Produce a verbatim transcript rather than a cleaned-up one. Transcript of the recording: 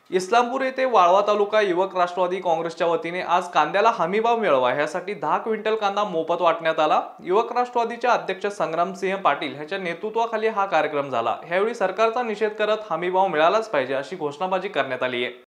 इस्लामपूर येथे वाळवा तालुका युवक राष्ट्रवादी काँग्रेसच्या वतीने आज कांद्याला हमीभाव मिळवा यासाठी दहा क्विंटल कांदा मोफत वाटण्यात आला। युवक राष्ट्रवादीचे अध्यक्ष संग्रामसिंह पाटील यांच्या नेतृत्वाखाली हा कार्यक्रम झाला। यावेळी सरकारचा निषेध करत हमीभाव मिळालाच पाहिजे अशी घोषणाबाजी करण्यात आली आहे।